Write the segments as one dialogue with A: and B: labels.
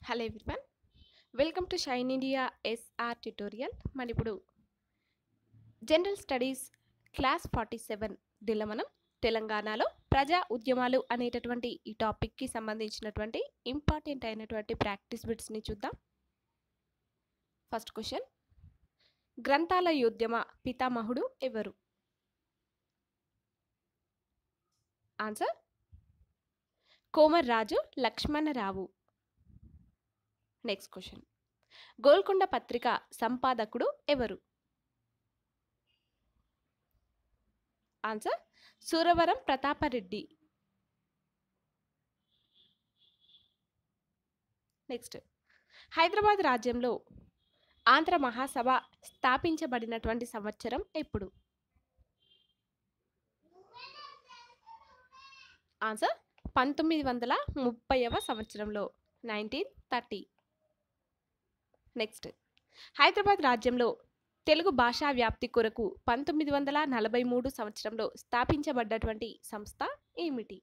A: Hello everyone, welcome to shine India SR tutorial. మన ఇప్పుడు general studies class 47 దీనిలో మనం తెలంగాణలో ప్రజా ఉద్యమాలు అనేటటువంటి ఈ టాపిక్కి సంబంధించినటువంటి ఇంపార్టెంట్ అయినటువంటి ప్రాక్టీస్ బిట్స్ని చూద్దాం. ఫస్ట్ క్వశ్చన్, గ్రంథాలయోద్యమ పితామహుడు ఎవరు? Answer Komarraju Lakshmanarao. Next question, Golconda పత్రిక సంపాదకుడు ఎవరు? ఆన్సర్ సూరవరం ప్రతాపరెడ్డి. నెక్స్ట్, హైదరాబాద్ రాజ్యంలో ఆంధ్ర మహాసభ స్థాపించబడినటువంటి సంవత్సరం ఎప్పుడు? ఆన్సర్ 1930వ సంవత్సరంలో, 1930. నెక్స్ట్, హైదరాబాద్ రాజ్యంలో తెలుగు భాషా వ్యాప్తి కొరకు 1943 సంవత్సరంలో స్థాపించబడ్డటువంటి సంస్థ ఏమిటి?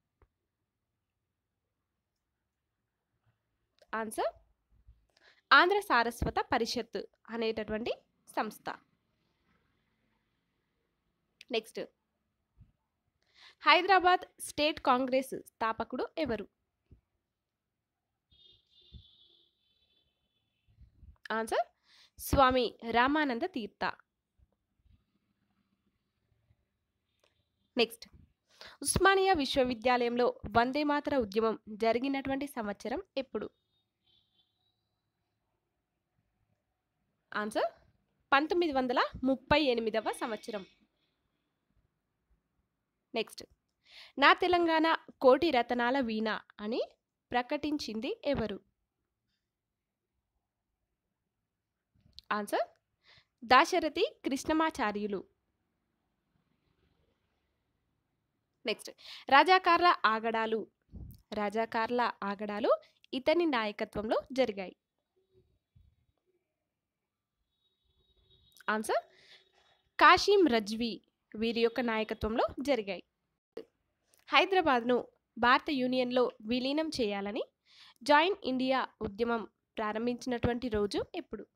A: ఆన్సర్ ఆంధ్ర సారస్వత పరిషత్ అనేటటువంటి సంస్థ. నెక్స్ట్, హైదరాబాద్ స్టేట్ కాంగ్రెస్ స్థాపకుడు ఎవరు? ఆన్సర్ స్వామి రామానంద తీర్థ. నెక్స్ట్, ఉస్మానియా విశ్వవిద్యాలయంలో వందే మాతర ఉద్యమం జరిగినటువంటి సంవత్సరం ఎప్పుడు? ఆన్సర్ 1938వ సంవత్సరం. నెక్స్ట్, నా తెలంగాణ కోటి రతనాల వీణ అని ప్రకటించింది ఎవరు? ఆన్సర్ దాశరథి కృష్ణమాచార్యులు. నెక్స్ట్, రజాకార్ల ఆగడాలు ఇతని నాయకత్వంలో జరిగాయి. ఆన్సర్ కాశీం రజ్వీ వీరి యొక్క నాయకత్వంలో జరిగాయి. హైదరాబాద్ను భారత యూనియన్లో విలీనం చేయాలని జాయిన్ ఇండియా ఉద్యమం ప్రారంభించినటువంటి రోజు ఎప్పుడు?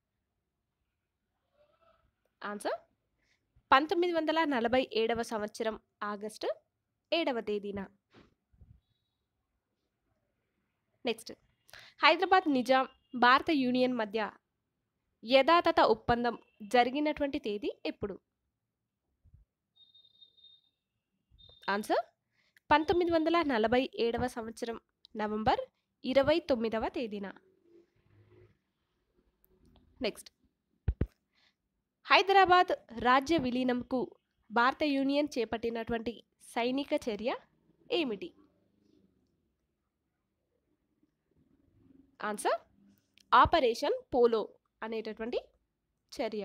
A: ఆన్సర్ 1947వ సంవత్సరం ఆగస్టు 7వ తేదీన. నెక్స్ట్, హైదరాబాద్ నిజాం భారత యూనియన్ మధ్య యథాతథ ఒప్పందం జరిగినటువంటి తేదీ ఎప్పుడు? ఆన్సర్ 1947వ సంవత్సరం నవంబర్ 29వ తేదీన. నెక్స్ట్, హైదరాబాద్ రాజ్య విలీనంకు భారత యూనియన్ చేపట్టినటువంటి సైనిక చర్య ఏమిటి? ఆన్సర్ ఆపరేషన్ పోలో అనేటటువంటి చర్య.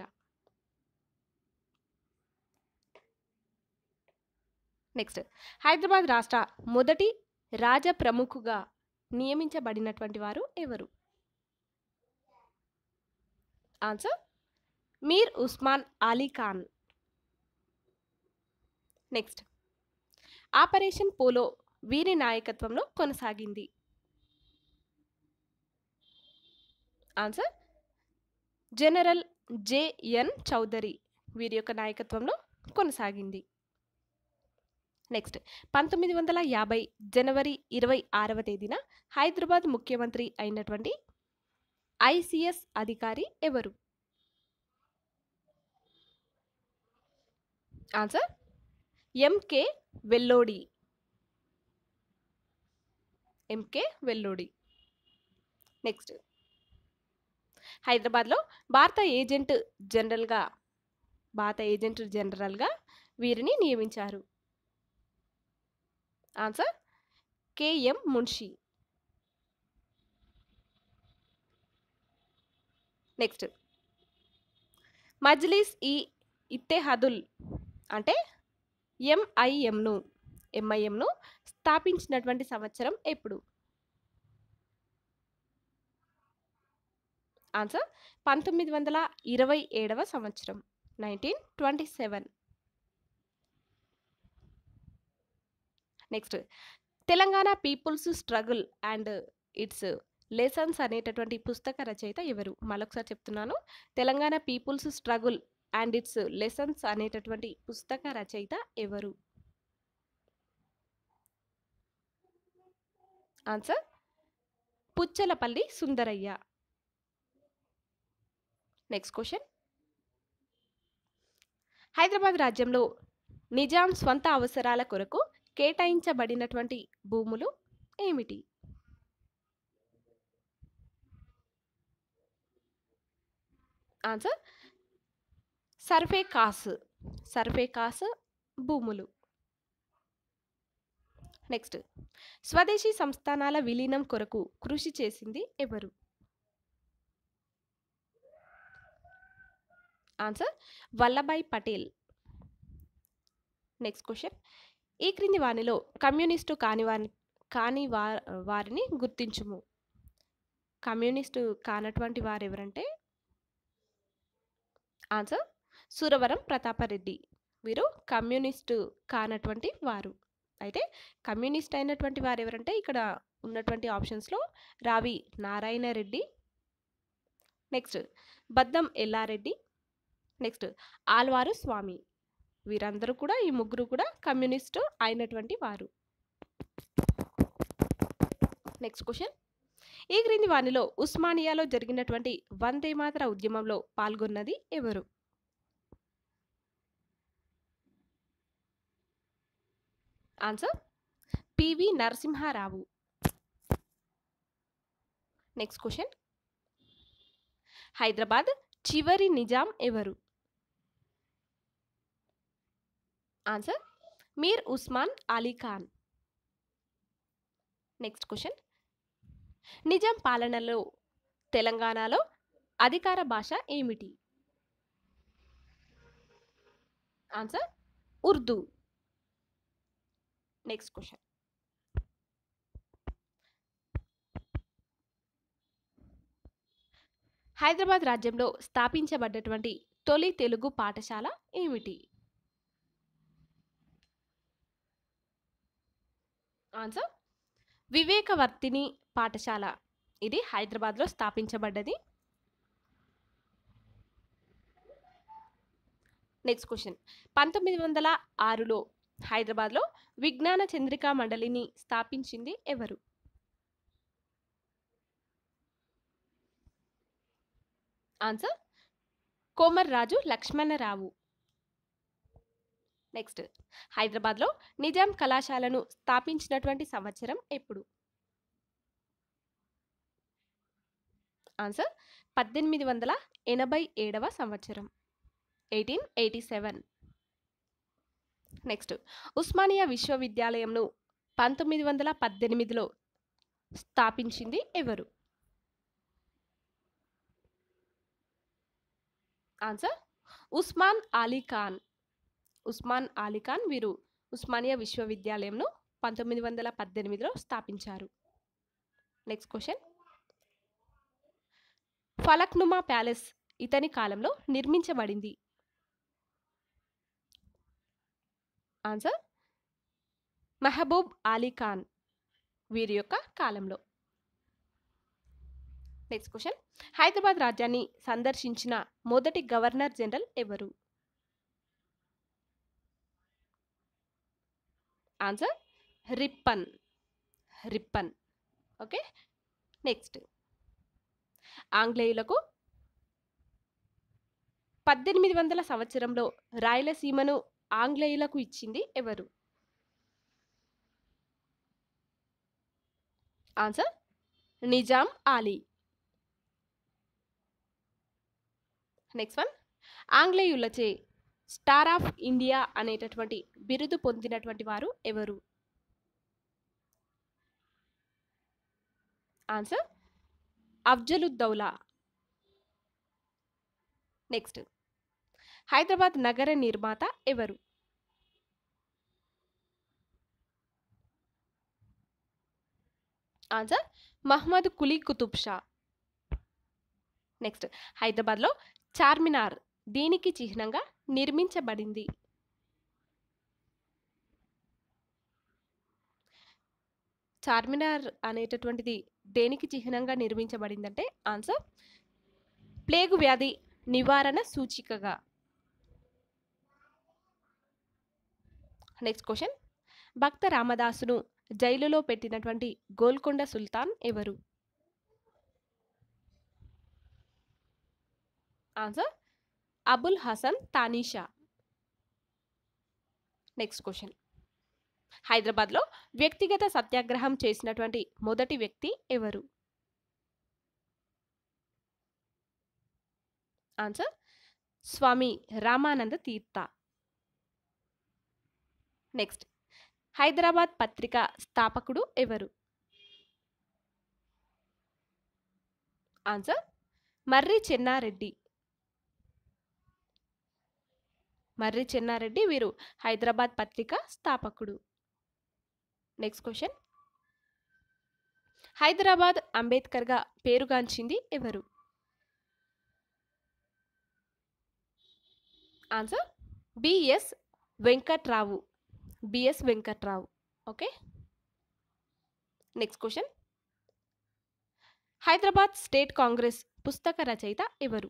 A: నెక్స్ట్, హైదరాబాద్ రాష్ట్ర మొదటి రాజప్రముఖుగా నియమించబడినటువంటి వారు ఎవరు? Answer Mir Osman Ali Khan. Next, operation polo వీరి నాయకత్వంలో కొనసాగింది. ఆన్సర్ జనరల్ జెఎన్ చౌదరి వీరి యొక్క నాయకత్వంలో కొనసాగింది. నెక్స్ట్, 1950 జనవరి 26వ తేదీన హైదరాబాద్ ముఖ్యమంత్రి అయినటువంటి ఐసిఎస్ అధికారి ఎవరు? Answer MK Vellodi. నెక్స్ట్, హైదరాబాద్లో భారత ఏజెంట్ జనరల్గా వీరిని నియమించారు. Answer KM Munshi. Next, Majlis ఈ ఇత్తెహాదుల్ అంటే ఎంఐఎంను స్థాపించినటువంటి సంవత్సరం ఎప్పుడు? ఆన్సర్ 1927వ సంవత్సరం, 1927. Next, Telangana people's struggle and its lessons అనేటటువంటి పుస్తక రచయిత ఎవరు? మళ్ళొకసారి చెప్తున్నాను. Telangana people's struggle and its lessons అనేటటువంటి పుస్తక రచయిత ఎవరు? Answer Puchalapalli Sundarayya. Next question. Hyderabad రాజ్యంలో నిజాం స్వంత అవసరాల కొరకు కేటాయించబడినటువంటి భూములు ఏమిటి? ఆన్సర్ సర్ఫే కాస్ భూములు. నెక్స్ట్. స్వదేశీ సంస్థానాల విలీనం కొరకు కృషి చేసింది ఎవరు? Answer Vallabhbhai Patel. Next question. ఈ క్రింది వానిలో కమ్యూనిస్టు కాని వారిని గుర్తించుము. కమ్యూనిస్టు కానటువంటి వారు ఎవరంటే ఆన్సర్ సురవరం ప్రతాపరెడ్డి. వీరు కమ్యూనిస్టు కానటువంటి వారు. అయితే కమ్యూనిస్ట్ అయినటువంటి వారు ఎవరంటే ఇక్కడ ఉన్నటువంటి ఆప్షన్స్లో రావి నారాయణ రెడ్డి, నెక్స్ట్ బద్దం ఎల్లారెడ్డి, నెక్స్ట్ ఆల్వారు స్వామి. వీరందరూ కూడా, ఈ ముగ్గురు కూడా కమ్యూనిస్టు అయినటువంటి వారు. Next question. ఈ క్రింది వానిలో ఉస్మానియాలో జరిగినటువంటి వందే మాతర ఉద్యమంలో పాల్గొన్నది ఎవరు? Answer PV Narasimharao. Next question. Hyderabad చివరి నిజాం ఎవరు? Answer Mir Osman Ali Khan. Next question. Nizam పాలనలో తెలంగాణలో అధికార భాష ఏమిటి? Answer Urdu. Next question. Hyderabad రాజ్యంలో స్థాపించబడ్డటువంటి తొలి తెలుగు పాఠశాల ఏమిటి? ఆన్సర్ వివేకవర్తిని పాఠశాల. ఇది హైదరాబాద్లో స్థాపించబడ్డది. Next question. 1906లో హైదరాబాద్లో విజ్ఞాన చంద్రికా మండలిని స్థాపించింది ఎవరు? ఆన్సర్ కోమర్రాజు లక్ష్మణరావు. నెక్స్ట్. హైదరాబాద్లో నిజాం కళాశాలను స్థాపించినటువంటి సంవత్సరం ఎప్పుడు? ఆన్సర్ 1887వ సంవత్సరం, 1887. నెక్స్ట్. ఉస్మానియా విశ్వవిద్యాలయంను 1918లో స్థాపించింది ఎవరు? ఆన్సర్ ఉస్మాన్ అలీ ఖాన్. ఉస్మాన్ అలీ ఖాన్ వీరు ఉస్మానియా విశ్వవిద్యాలయంను 1918లో స్థాపించారు. Next question. ఫలక్నుమా ప్యాలెస్ ఇతని కాలంలో నిర్మించబడింది. ఆన్సర్ మహబూబ్ అలీ ఖాన్ వీరి యొక్క కాలంలో. Next question. హైదరాబాద్ రాజ్యాన్ని సందర్శించిన మొదటి గవర్నర్ జనరల్ ఎవరు? Answer Ripon. ఓకే. నెక్స్ట్. ఆంగ్లేయులకు 1800 సంవత్సరంలో రాయలసీమను ఆంగ్లేయులకు ఇచ్చింది ఎవరు? Answer Nizam Ali. Next one. ఆంగ్లేయులచే స్టార్ ఆఫ్ ఇండియా అనేటటువంటి బిరుదు పొందినటువంటి వారు ఎవరు? ఆన్సర్ అఫ్జలుద్దౌలా. నెక్స్ట్. హైదరాబాద్ నగర నిర్మాత ఎవరు? ఆన్సర్ మహమ్మద్ కులీ కుతుబ్ షా. నెక్స్ట్. హైదరాబాద్లో చార్మినార్ దీనికి చిహ్నంగా నిర్మించబడింది? చార్మినార్ అనేటటువంటిది దేనికి చిహ్నంగా నిర్మించబడిందంటే ఆన్సర్ ప్లేగు వ్యాధి నివారణ సూచికగా. నెక్స్ట్ క్వశ్చన్, భక్త రామదాసును జైలులో పెట్టినటువంటి గోల్కొండ సుల్తాన్ ఎవరు? Answer Abul Hasan Tanishah. Next question, హైదరాబాద్లో వ్యక్తిగత సత్యాగ్రహం చేసినటువంటి మొదటి వ్యక్తి ఎవరు? ఆన్సర్ స్వామి రామానంద తీర్థ. నెక్స్ట్, హైదరాబాద్ పత్రిక స్థాపకుడు ఎవరు? ఆన్సర్ మర్రి చెన్నారెడ్డి. మర్రి చెన్నారెడ్డి వీరు హైదరాబాద్ పత్రిక స్థాపకుడు. నెక్స్ట్ క్వశ్చన్, హైదరాబాద్ అంబేద్కర్గా పేరుగాంచింది ఎవరు? Answer BS Venkatrao. BS Venkatrao. Okay. Next question, Hyderabad State Congress పుస్తక రచయిత ఎవరు?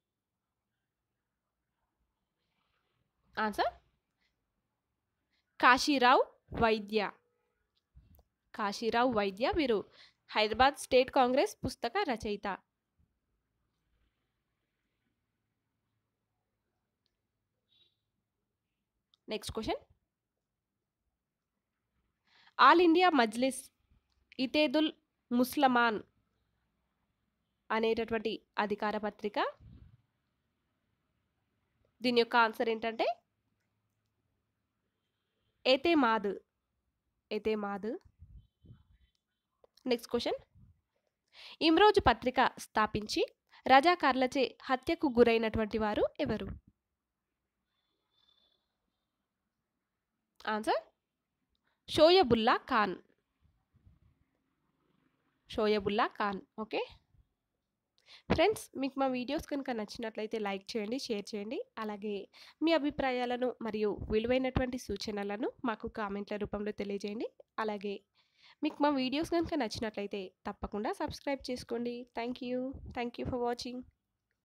A: ఆన్సర్ కాశీరావు వైద్య. కాశీరావు వైద్య వీరు హైదరాబాద్ స్టేట్ కాంగ్రెస్ పుస్తక రచయిత. Next question, all India Majlis Ittehadul Muslaman అనేటటువంటి అధికార పత్రిక. దీని యొక్క ఆన్సర్ ఏంటంటే ఎతేమాద్. ఎతేమాద్. నెక్స్ట్ క్వశ్చన్, ఇమ్రోజు పత్రిక స్థాపించి రజాకార్లచే హత్యకు గురైనటువంటి వారు ఎవరు? Answer Shoebullah Khan. Shoebullah Khan. Okay friends, మీకు మా వీడియోస్ కనుక నచ్చినట్లయితే లైక్ చేయండి, షేర్ చేయండి. అలాగే మీ అభిప్రాయాలను మరియు విలువైనటువంటి సూచనలను మాకు కామెంట్ల రూపంలో తెలియజేయండి. అలాగే మీకు మా వీడియోస్ కనుక నచ్చినట్లయితే తప్పకుండా సబ్స్క్రైబ్ చేసుకోండి. Thank you for watching.